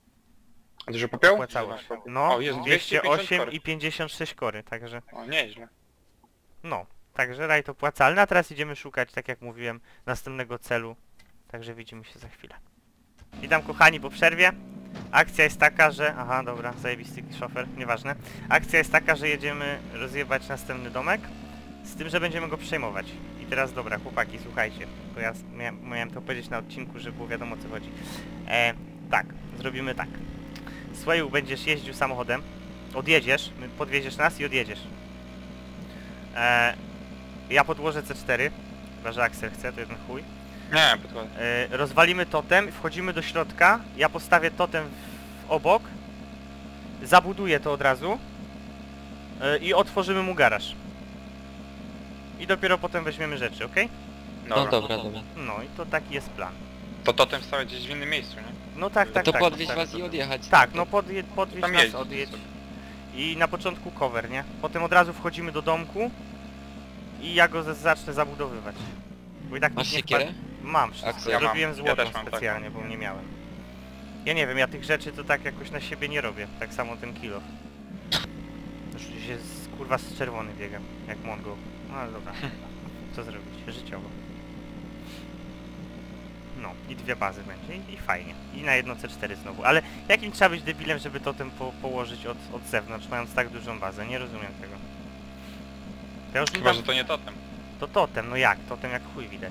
A dużo popiołu? opłacało się. No, O, jest dwieście osiem kory. i pięćdziesiąt sześć kory, także O, nieźle. no. Także rajd opłacalny, a teraz idziemy szukać, tak jak mówiłem, następnego celu. Także widzimy się za chwilę. Witam kochani po przerwie. Akcja jest taka, że... Aha, dobra, zajebisty szofer, nieważne. Akcja jest taka, że jedziemy rozjebać następny domek, z tym, że będziemy go przejmować. I teraz dobra, chłopaki, słuchajcie, bo ja miałem, miałem to powiedzieć na odcinku, żeby było wiadomo o co chodzi. E, tak, zrobimy tak. Swayu, będziesz jeździł samochodem, odjedziesz, podwieziesz nas i odjedziesz. E, ja podłożę C cztery, chyba że Axel chce, to jeden chuj. Nie, podkładam. E, rozwalimy totem, wchodzimy do środka, ja postawię totem w obok, zabuduję to od razu e, i otworzymy mu garaż. I dopiero potem weźmiemy rzeczy, ok? No dobra, dobra. No i to taki jest plan. To totem stałe gdzieś w innym miejscu, nie? No tak, tak, to tak. podwieźć postawię was i totem. odjechać. Tak, no podje, podwieź Tam nas, jeździć odjedź. sobie. I na początku cover, nie? Potem od razu wchodzimy do domku i ja go z- zacznę zabudowywać. Bo i tak Masz nikt nie siekierę? wpadł- Mam wszystko, Akcja. Ja mam. zrobiłem Ja złotą też mam specjalnie, bo nie miałem. Ja nie wiem, ja tych rzeczy to tak jakoś na siebie nie robię, tak samo ten kilo. Już się z, kurwa z czerwony biegam, jak Mongo. No ale dobra, co zrobić, życiowo. No, i dwie bazy będzie i, i fajnie. I na jedno C cztery znowu, ale jakim trzeba być debilem, żeby totem po, położyć od, od zewnątrz, mając tak dużą bazę? Nie rozumiem tego. To, już nie Chyba, mam... że to nie totem. to totem, no jak? Totem jak chuj widać.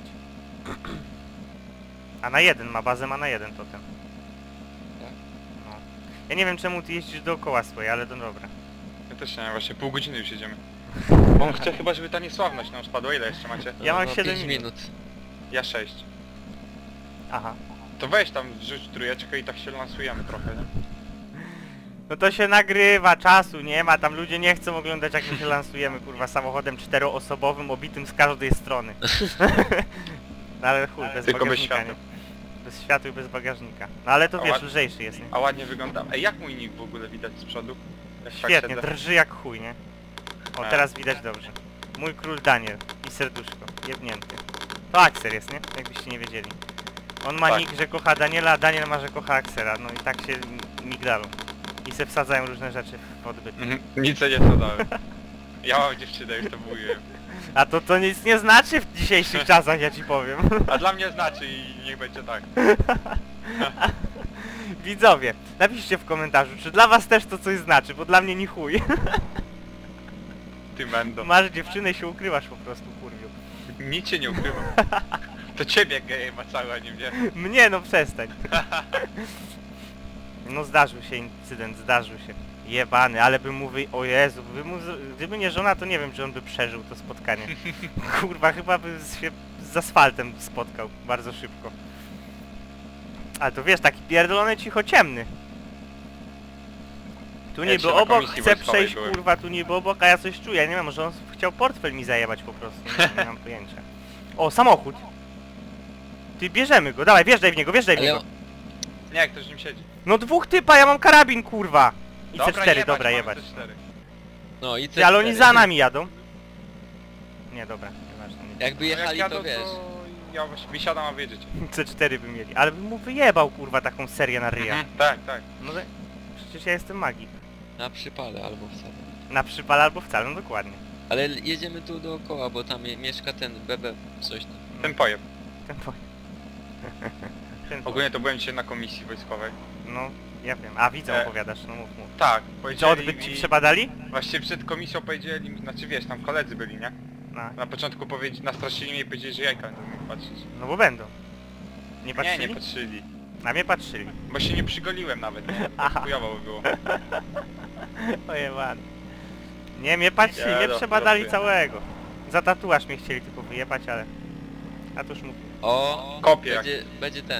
A na jeden ma bazę, ma na jeden totem. Tak. No. Ja nie wiem czemu ty jeździsz dookoła swojej, ale to dobra. Ja też nie wiem, właśnie pół godziny już jedziemy. On chce chyba, żeby ta niesławność nam spadła. Ile jeszcze macie? Ja mam no, siedem pięć minut. minut. Ja sześć. Aha. To weź tam, rzuć trójeczkę i tak się lansujemy trochę, nie? No to się nagrywa, czasu nie ma, tam ludzie nie chcą oglądać jak my się lansujemy, kurwa, samochodem czteroosobowym, obitym z każdej strony. No ale chuj, bez Tylko bez bagażnika, światła. nie? Bez światła i bez bagażnika. No ale to A wiesz, ład- lżejszy jest, nie? A ładnie wygląda. Ej, jak mój nick w ogóle widać z przodu? Jak tak Świetnie, siedzę? drży jak chuj, nie? O, A. teraz widać dobrze. Mój król Daniel i serduszko, jebnięty. To Axel jest, nie? Jakbyście nie wiedzieli. On ma Tak. nick, że kocha Daniela, a Daniel ma, że kocha Axela. No i tak się m- migdają. I se wsadzają różne rzeczy w odbyt. Mhm, nic nie zadałem. Ja mam dziewczynę, już to mówiłem. A to to nic nie znaczy w dzisiejszych czasach, ja ci powiem. A dla mnie znaczy i niech będzie tak. Widzowie, napiszcie w komentarzu, czy dla was też to coś znaczy, bo dla mnie ni chuj. Ty mendo. Masz dziewczynę i się ukrywasz po prostu, kurwiu. Nic się nie ukrywam. To ciebie geje maczały, a nie mnie. Mnie, no przestań. No zdarzył się incydent, zdarzył się. Jebany, ale bym mu wy... O Jezu, by mu... z- gdyby nie żona, to nie wiem, czy on by przeżył to spotkanie. Kurwa, chyba by się z asfaltem spotkał bardzo szybko. Ale to wiesz, taki pierdolony cichociemny. Tu Ja niby dzisiaj na obok komisji chce wojskowej przejść, byłem. kurwa, tu niby obok, a ja coś czuję. Ja nie wiem, może on chciał portfel mi zajebać po prostu. Nie, nie mam pojęcia. O, samochód. Ty, bierzemy go, dawaj, wjeżdżaj w niego, wjeżdżaj w Ale niego. on- Nie, jak ktoś z nim siedzi. No dwóch typa, ja mam karabin, kurwa. I Dobra, C cztery, jebać, dobra, mamy jebać. C cztery. No i Ty, ale oni C cztery. za nami jadą. Nie, dobra, nieważne. Nie. Jakby No jak jechali, jadą, to wiesz. ja właśnie wysiadam, a wiedziecie. C cztery by mieli, ale bym mu wyjebał kurwa taką serię na ryja. Mhm, tak, tak. No to, przecież ja jestem magik. Na przypale albo wcale. Na przypale albo wcale, no dokładnie. Ale jedziemy tu dookoła, bo tam je- mieszka ten B B coś tam. Ten pojeb. Ten po... Ten po... Ogólnie to byłem dzisiaj na komisji wojskowej. No, ja wiem. A widzę, E. opowiadasz, no mów, mów. Tak, Czy powiedzieli odbyt ci mi... przebadali? Właściwie przed komisją powiedzieli mi, znaczy wiesz, tam koledzy byli, nie? No, Na początku powiedzieli, nastraszyli mnie i powiedzieli, że jajka będą mi patrzeć. no bo będą. Nie Nie, patrzyli? nie patrzyli. Na mnie patrzyli. Bo się nie przygoliłem nawet, nie? Aha. Tak chujowo by było. Ojebany. Nie, mnie patrzyli, Ja mnie do- przebadali żartuję. całego. Za tatuaż mnie chcieli tylko wyjebać, ale... A to już mówię. O! Kopie jak. Będzie, będzie ten.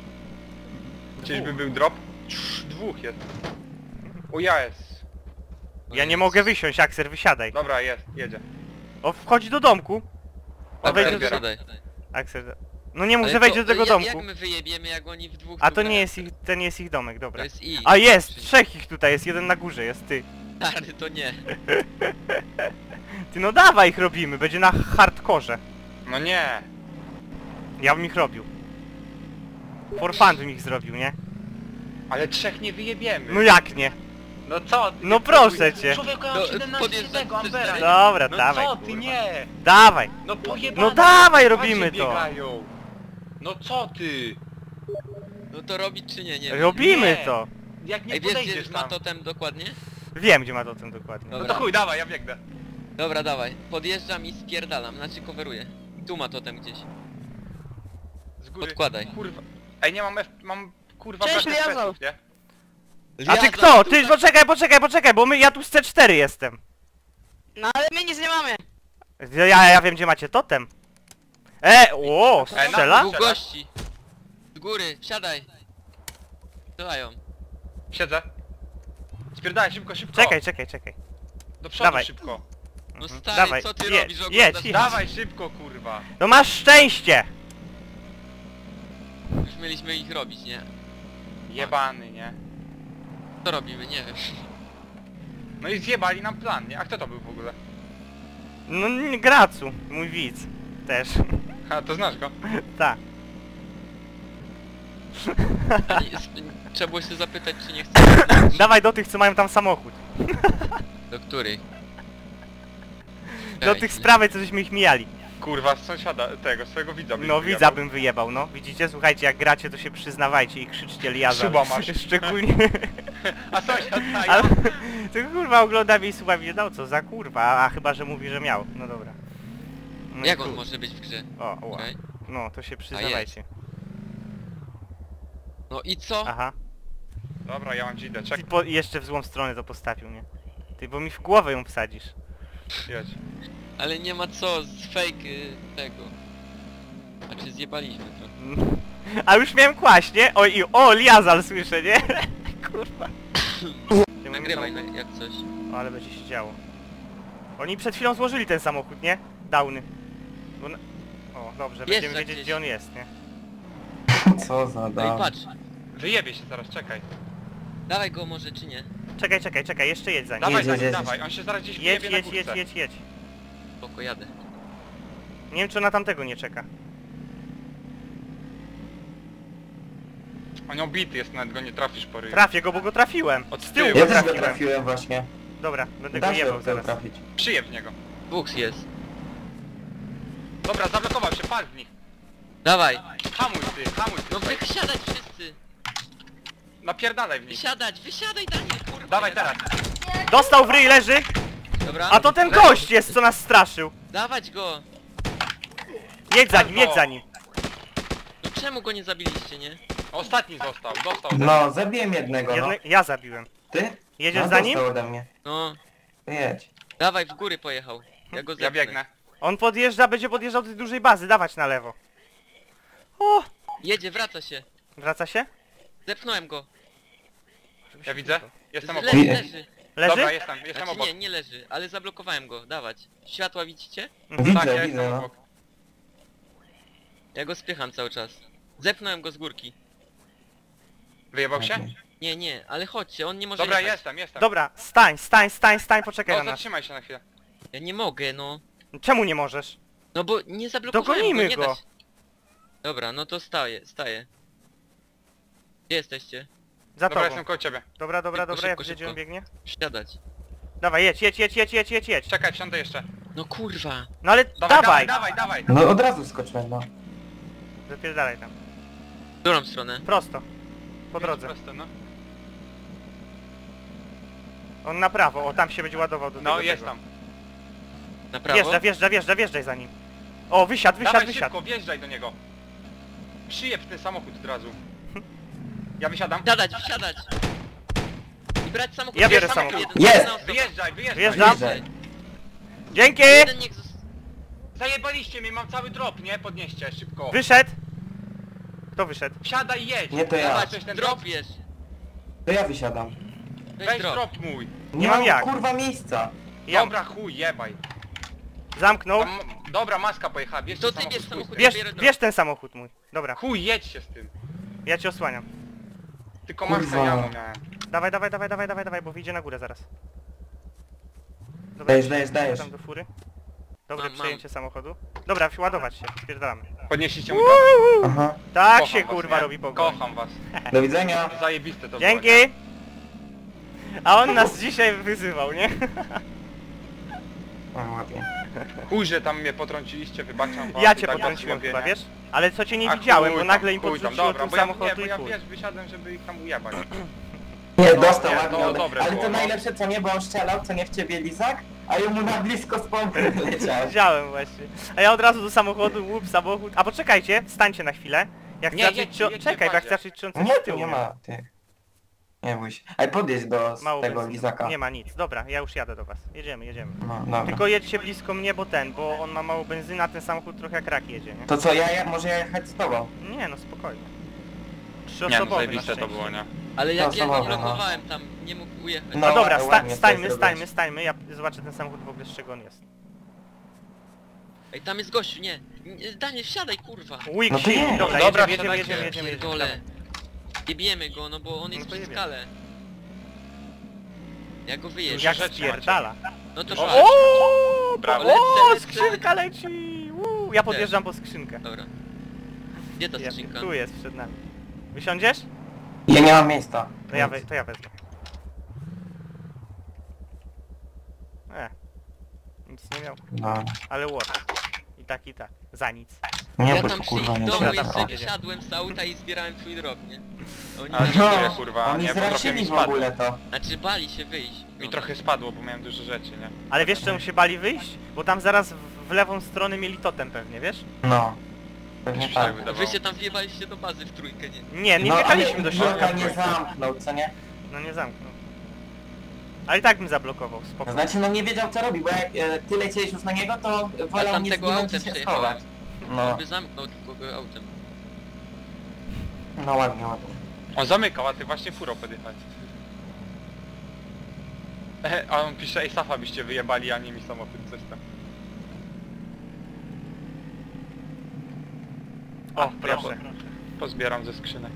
Czyżby był drop? Cz, Dwóch jest. O ja jest. Ja nie mogę wysiąść, Akser, wysiadaj. Dobra, jest, jedzie. O, wchodzi do domku. O, Dobra, wejdzie do... odbieram. Siadaj. Akser... No nie mów, Ale że to- wejdzie do tego jak, domku. Jak my wyjebiemy, jak oni w dwóch A tu to nie grają? jest ich, ten jest ich domek, To dobra. jest ich. A jest! Trzech ich tutaj jest, jeden na górze jest, ty. Ale to nie. Ty no dawaj ich robimy, będzie na hardkorze. No nie. Ja bym ich robił. For fun bym ich zrobił, nie? Ale trzech nie wyjebiemy. No jak nie? No co ty? No proszę cię. Człowieku, ja To, mam e, siedemnaście podjeżdżać tego te Ambera. cztery? Dobra, No dawaj. co ty, kurwa. nie. Dawaj. No pojebane. No dawaj, patrzcie, robimy to. biegają. No co ty? No to robić czy nie? Nie wiem. Robimy Nie. to. Jak nie Ej, wiesz podejdziesz gdzie ma tam. totem dokładnie? Wiem, gdzie ma to ten dokładnie. No Dobra. to chuj, dawaj, ja biegnę. Dobra, dawaj. Podjeżdżam i spierdalam, znaczy coveruję. Tu ma totem gdzieś. Z góry. Podkładaj. Kurwa. Ej, nie mam F... mam... Kurwa, Cześć, brak Liazał. F-ów, nie? A ty Liazar, kto? tu Ty, tak- poczekaj, poczekaj, poczekaj, bo my, ja tu z C cztery jestem. No ale my nic nie mamy. Ja, ja wiem, gdzie macie totem. E, o, Ej, strzela? Dwóch gości. Z góry, wsiadaj. Strzelają. Siedzę. Spierdaj, szybko, szybko. Czekaj, czekaj, czekaj. Do przodu Dawaj. szybko. No Mhm. stary, Dawaj, co ty jedź, robisz? jedź, Oglądasz jedź. Dawaj szybko, kurwa. No masz szczęście! Już mieliśmy ich robić, nie? Jebany, nie? Co robimy? Nie wiem. No i zjebali nam plan, nie? A kto to był w ogóle? No nie, Gracu, mój widz. Też. A, to znasz go? Tak. A nie- sp- Trzeba było się zapytać, czy nie chce. Dawaj do tych, co mają tam samochód. Do której? Do tych z prawej, co żeśmy ich mijali. Kurwa, z sąsiada, tego, swojego widza. byś No wyjebał. widza bym wyjebał, no. Widzicie? Słuchajcie, jak gracie, to się przyznawajcie i krzyczcie Liaza. Szuba masz. Szczególnie... A sąsiad daje. Ale... To kurwa ogląda mnie i słucha mnie, no co za kurwa, a chyba, że mówi, że miał. No dobra. No i Jak on kur- może być w grze? O, o, Okej. no to się przyznawajcie. No i co? Aha. Dobra, ja mam dzidę, Ty czekaj, po, jeszcze w złą stronę to postawił, nie? Ty, bo mi w głowę ją wsadzisz. jedź. Ale nie ma co z fake y, tego. Znaczy zjebaliśmy to. A już miałem kłaść, nie? O, i, o, Liazal słyszę, nie? Kurwa. Nagrywaj na- jak coś. O, ale będzie się działo. Oni przed chwilą złożyli ten samochód, nie? Downy. Bo na... O, dobrze, Jest będziemy za wiedzieć, gdzieś. gdzie on jest, nie? Co za No i dam. patrz. Wyjebie się zaraz, czekaj. Dawaj go może czy nie? Czekaj, czekaj, czekaj, jeszcze jedź za nim. Dawaj, Jedź, za jedź, nim, jedź. dawaj, on się zaraz gdzieś Jedź, wyjebie jedź, na jedź, górce. jedź, jedź. Spoko, jadę. Nie wiem, czy na tamtego nie czeka. On obity jest, nawet go nie trafisz po ryju. Trafię go, bo go trafiłem. Od Z tyłu tyłu. go Ja też go trafiłem. trafiłem właśnie. Dobra, będę go Da się jebał od tyłu zaraz. trafić. Przyjeb w niego. Dwóch jest. Dobra, zablokował się, pal w nich. Dawaj. Hamuj ty, hamuj ty. No wysiadać wszyscy. Napierdalaj w nich. Wysiadać, wysiadaj Daniel, kurwa. Dawaj teraz. Dostał w ryj, leży! Dobra. A to ten gość jest, co nas straszył! Dawać go. Jedź za nim, jedź za nim! No czemu go nie zabiliście, nie? Ostatni został, dostał. No, zabiłem jednego, no. Jedne... Ja zabiłem. Ty? Jedziesz No, za nim? dostał ode mnie. No. To jedź. Dawaj, w góry pojechał. Ja go Ja zepnę. biegnę. On podjeżdża, będzie podjeżdżał do tej dużej bazy, dawać na lewo. O! Jedzie, wraca się. Wraca się? Zepnąłem go. Ja widzę. Jestem obok. Leży, Ej. leży. Leży? Dobra, jestem, jestem Znaczy obok. nie, nie leży, ale zablokowałem go. Dawać. Światła widzicie? Tak, ja Widzę, jestem widzę, no. obok. Ja go spycham cały czas. Zepnąłem go z górki. Wyjebał się? Okej. Nie, nie, ale chodźcie, on nie może Dobra, jechać. jestem, jestem. Dobra, stań, stań, stań, stań, poczekaj No na nas. zatrzymaj się na chwilę. Ja nie mogę, no. Czemu nie możesz? No bo nie zablokowałem Dogonimy go, nie go. da się. Dobra, no to staję, staję. Gdzie jesteście? Za Dobra, tobą. jestem koło ciebie. Dobra, dobra, Szybko, dobra, jak szybko, gdzie on szybko. biegnie? Wsiadać. Dawaj, jedź, jedź, jedź, jedź, jedź, jedź, jedź. Czekaj, wsiądę jeszcze. No kurwa. No ale Dawaj, dawaj! dawaj, dawaj, dawaj. No od razu skoczyłem, no. Zapierdalaj tam. W którą stronę? Prosto. Po drodze. Proste, no. On na prawo, o tam się będzie ładował do tego. No, jest tego. tam. Na prawo? Wjeżdża, wjeżdża, wjeżdża, wjeżdżaj za nim. O, wysiadł, wysiadł, Dawaj wysiadł. szybko, wjeżdżaj do niego. Przyjeb ten samochód od razu. Ja wysiadam. Wsiadać, wsiadać! I brać samochód. Ja biorę Jeden samochód. jeden Jest! jedna osoba. Wyjeżdżaj, wyjeżdżaj. Wjeżdżam. Bliżej. Dzięki! Jeden niech zos... Zajebaliście mnie, mam cały drop, nie? Podnieście, szybko. Wyszedł! Kto wyszedł? Wsiadaj i jedź. Nie, to ja. Zobaczysz ten drop. Drop wiesz. To ja wysiadam. Weź, Weź drop. drop mój. Nie mam jak. kurwa miejsca. Ja Dobra, chuj, jebaj. zamknął. Tam, dobra, maska pojechała, bierz To ten ty bierz swój samochód. z tym. Bierz, bierę drop. bierz ten samochód mój. Dobra, Chuj, jedźcie z tym. ja cię osłaniam. Tylko Kurwa. maskę ja mu miałem. Dawaj, dawaj, dawaj, dawaj, dawaj, dawaj, bo wyjdzie na górę zaraz. Dobra, Dajesz, dajesz, dajesz. tam do fury. Dobre Mam, mam. przejęcie samochodu. Dobra, ładować się, spierdalamy. Podnieśliście mój drop? Aha. Tak Kocham się was, kurwa nie? robi pogoń. Kocham was. Do widzenia. Zajebiste to było, Dzięki! nie? A on nas dzisiaj wyzywał, nie? O, ładnie. Chuj, że tam mnie potrąciliście, wybaczam was. Ja i cię tak potrąciłem zrobię, chyba, nie? wiesz? Ale co cię nie A widziałem, chuj bo tam, nagle im chuj tam, podrzuciło dobra, tym bo ja, samochodu nie, bo i ja chuj. wiesz, wysiadłem, żeby ich tam ujebać. Nie, No, dostał nie, ładnie, to ale, dobre ale było, to no. najlepsze co nie, bo on strzelał, co nie w ciebie Lizak, a jemu na blisko z pompy leciał. Widziałem właśnie. A ja od razu do samochodu, łup, samochód. A poczekajcie, stańcie na chwilę. Jak Nie, zacząć jedźcie, czy... jedźcie Czekaj, bo jak bardziej. zacząć trząsać Nie, z tu tyłu. nie ma tych. Nie bój się. Ale podjedź do Mało tego benzyny. Lizaka. Nie ma nic. Dobra, ja już jadę do was. Jedziemy, jedziemy. No, dobra. Tylko jedźcie blisko mnie, bo ten, bo on ma mało benzyny, a ten samochód trochę jak rak jedzie, nie? To co, ja, ja może ja jechać z tobą? Nie no, spokojnie. Nie no, Trzyosobowy na zajebiste to szczęście. było, nie? Ale jak To ja go samochód, no. blokowałem tam, nie mógł ujechać. No. No dobra, sta ładnie stańmy, tutaj stańmy, zrobiłeś. stańmy. Ja zobaczę ten samochód w ogóle z czego on jest. Ej, tam jest gościu, nie. Nie, Daniel, wsiadaj, kurwa. Weak No to shield. jedź. Dobra, Dobra, jedziemy, jedziemy, wsiadajcie. jedziemy, jedziemy, Pierdolę. jedziemy. Jebiemy go, no bo on jest No to przy jebiemy. skale. Ja go wyjeżdżam. Jak rzeczy spierdala. No to O, szła. O, Brawo. o, Lecę, lecę. skrzynka leci! Uuu, ja podjeżdżam po skrzynkę. Dobra. Gdzie ta Ja, skrzynka? tu jest przed nami. Wysiądziesz? Ja nie mam miejsca. To ja, we, to ja wezmę. E. Nic nie miał, No. ale łot. I tak, i tak. Za nic. Nie, Ja bo tam tu przy kurwa ich nie domu Dobra, siadam. jeszcze O. wysiadłem z auta i zbierałem twój drog, nie? Oni Ale tam- dziękuję, No, kurwa, oni nie, bo trochę zrasili mi w spadło. ogóle to. Znaczy bali się wyjść. Mi No. trochę spadło, bo miałem dużo rzeczy, nie? Ale wiesz czemu się bali wyjść? Bo tam zaraz w, w lewą stronę mieli totem pewnie, wiesz? No. Pewnie Już mi się tak tak. wydawało. Wy się tam wjebaliście do bazy w trójkę, nie? Nie, nie No, wjechaliśmy ale do środka. bloka nie zamknął, co nie? No nie zamknął. Ale i tak bym zablokował, To spoko. znaczy, no nie wiedział co robi, bo jak e, ty leciałeś już na niego, to wolał tam nie tego zginąć i autem się przejechałem. schować. No, By zamknął tylko go autem. no ładnie, ładnie. On zamykał, a ty właśnie furą podjechać. E, a on pisze, ej Safa byście wyjebali, a nie mi samochód, coś tam. O, A, proszę. Pozbieram ze skrzynek.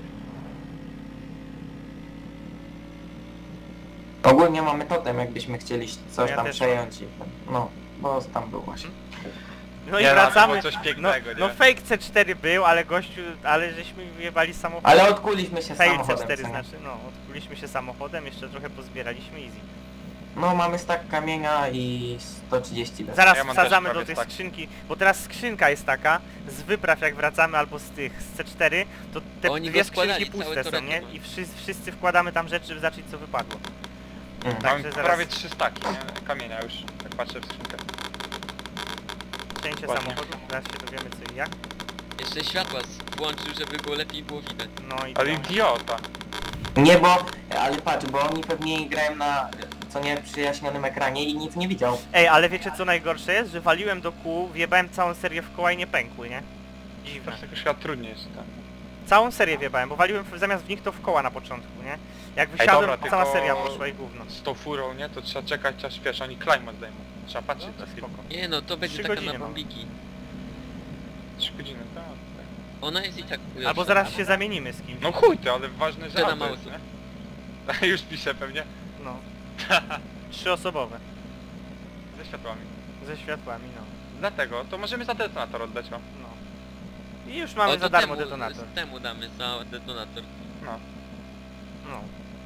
Ogólnie mamy totem, jakbyśmy chcieli coś Ja tam też przejąć i... No, bo tam był właśnie. No i Nie, no, wracamy. było coś No, pięknego, no nie? fake C cztery był, ale gościu, ale żeśmy wyjebali samochód. Ale odkuliśmy się Fail C samochodem. cztery co nie? znaczy, no, odkuliśmy się samochodem, jeszcze trochę pozbieraliśmy easy. No mamy stack kamienia i sto trzydzieści bez. Zaraz Ja mam wsadzamy też do prawie tej tak. skrzynki, bo teraz skrzynka jest taka, z wypraw jak wracamy albo z tych, z C cztery, to te Oni go dwie składali, skrzynki całe puste są, torety nie? mają. I wszyscy, wszyscy wkładamy tam rzeczy, żeby zobaczyć co wypadło. Mm. Tak. Mam Także zaraz- prawie trzy staki, nie? Kamienia już, jak patrzę w skrzynkę. Przejęcie Ładnie. samochodu, teraz się dowiemy co i jak. Jeszcze światła z- włączył, żeby go lepiej było widać. No i Ale to- idiota. Nie, bo... Ale patrz, bo oni pewnie grają na, co nie, przyjaśnionym ekranie i nic nie widział. Ej, ale wiecie co najgorsze jest? Że waliłem do kół, wjebałem całą serię w koła i nie pękły, nie? Dziwne. To jakoś chyba trudniej jest, tak. Całą serię wjebałem, bo waliłem w- zamiast w nich to w koła na początku, nie? Jak wysiadłem, dobra, cała tylko- seria poszła i gówno. Z tą furą, nie? To trzeba czekać, aż wiesz, oni climb zdejmą. Trzeba patrzeć No, na to chwilę. spoko. Nie no, to będzie Trzy taka godziny na mam. bombiki. Trzy godziny, tak. tak. Ona jest i tak Albo zaraz się zamienimy z kimś. No chuj ty, ale ważne, że Tyle auto mało jest, tu. nie? Już piszę pewnie. No. Trzyosobowe. Ze światłami. Ze światłami, no. Dlatego, to możemy za detonator oddać, o. No. I już mamy O, za to darmo temu, detonator. Temu damy za detonator. No. No.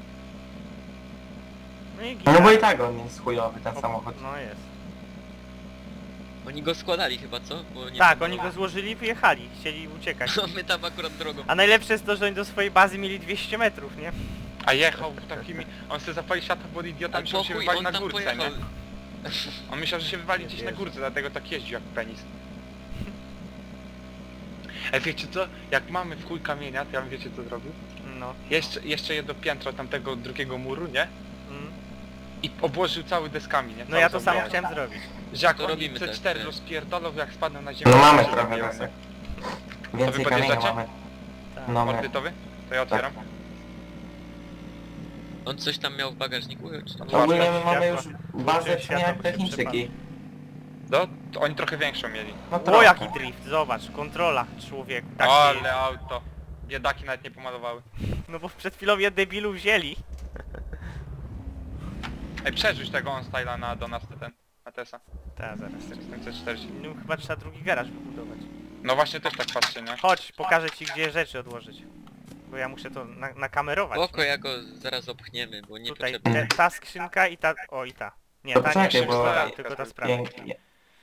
No i No bo gitara. i tak on jest chujowy ten samochód. No jest. Oni go składali chyba, co? Bo nie Tak, wiem. oni go złożyli i wyjechali. Chcieli uciekać. No my tam akurat drogą. A najlepsze jest to, że oni do swojej bazy mieli dwieście metrów, nie? A jechał takimi... On sobie zapalił światło, bo idiota A myślał, że się pokój, wywali on na tam górce, pojechał. nie? On myślał, że się wywali gdzieś na Wiesz. górce, dlatego tak jeździł jak penis. Ej, wiecie co? Jak mamy w chuj kamienia, to ja bym wiecie co zrobił? No. Jeszcze, jeszcze jedno piętro tamtego drugiego muru, nie? Mm. I obłożył cały deskami, nie? No Cały ja to samo zabrał. chciałem zrobić. Że jak To oni robimy te tak, cztery nie? rozpierdolą, jak spadną na ziemię... No to mamy się trochę zabiją, desek. wy Więcej kamienia podjeżdżacie? mamy. Tak. No my. Mordytowy? To ja otwieram. On coś tam miał w bagażniku? Czy... No. Ogólnie my Światła. mamy już bazę Włączyłem w sumie jak światło, te bo się Chińczyki. No, to oni trochę większą mieli. No O, trochę. jaki drift, zobacz, kontrola człowieku. Taki... Ale auto. Biedaki nawet nie pomalowały. No bo przed chwilą je debilu wzięli. Ej, przerzuć tego on styla na do nas ten, na Tesa. Tak, zaraz. Z tym C czterdzieści. No, chyba trzeba drugi garaż wybudować. No właśnie też tak patrzcie, nie? Chodź, pokażę ci gdzie rzeczy odłożyć. Bo ja muszę to na nakamerować. Spoko, nie? jak go zaraz opchniemy, bo nie Tutaj potrzebny. te, ta skrzynka i ta... O, i ta. Nie, To ta nie, poczekaj, jeszcze bo- ta, tylko ta sprawa. Pięknie.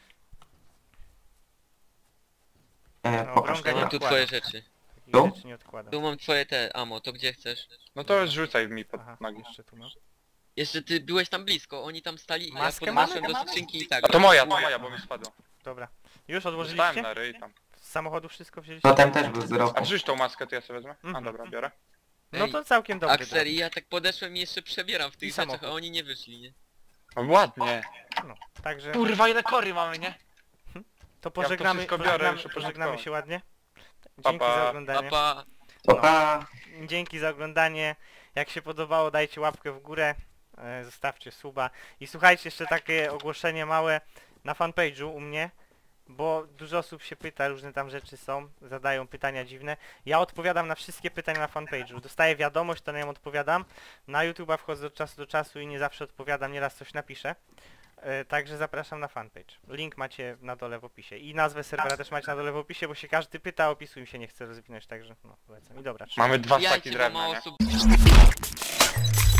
E, No, pokaż obrąga to. nie Mam tu odkładam. twoje rzeczy. Takich Tu? rzeczy nie odkładam. Tu mam twoje te amo, to gdzie chcesz? No to rzucaj mi pod Aha, nogi. jeszcze tu masz. Jeszcze ty byłeś tam blisko, oni tam stali, a ja Maskę podniosłem mamy? do skrzynki i tak. A to moja, to moja, bo mi spadła. Dobra. Już Dostałem odłożyliście? na ryj tam. Z samochodu wszystko wzięliście? No ten też był z A roku. wrzuć tą maskę, to ja sobie wezmę. A Mhm. dobra, biorę. No to całkiem dobrze. Axel, i ja tak podeszłem i jeszcze przebieram w I tych rzeczach, samochód. a oni nie wyszli, nie? O, ładnie. No, także Kurwa, ile kory mamy, nie? to pożegnamy, wszystko biorę, pożegnamy, muszę pożegnamy porządkować. się ładnie. Pa, Dzięki pa. za oglądanie. Papa, Opa. Dzięki za oglądanie. Jak się podobało, dajcie łapkę w górę, e, zostawcie suba. I słuchajcie, jeszcze takie ogłoszenie małe na fanpage'u u mnie, bo dużo osób się pyta, różne tam rzeczy są, zadają pytania dziwne. Ja odpowiadam na wszystkie pytania na fanpage'u. Dostaję wiadomość, to na nią odpowiadam. Na YouTube'a wchodzę od czasu do czasu i nie zawsze odpowiadam, nieraz coś napiszę. E, Także zapraszam na fanpage. Link macie na dole w opisie. I nazwę serwera też macie na dole w opisie, bo się każdy pyta, opisu im się nie chce rozwinąć, także no polecam. I dobra, trzymajcie. Mamy dwa staki jajcie, bo drewna, ma nie? osób...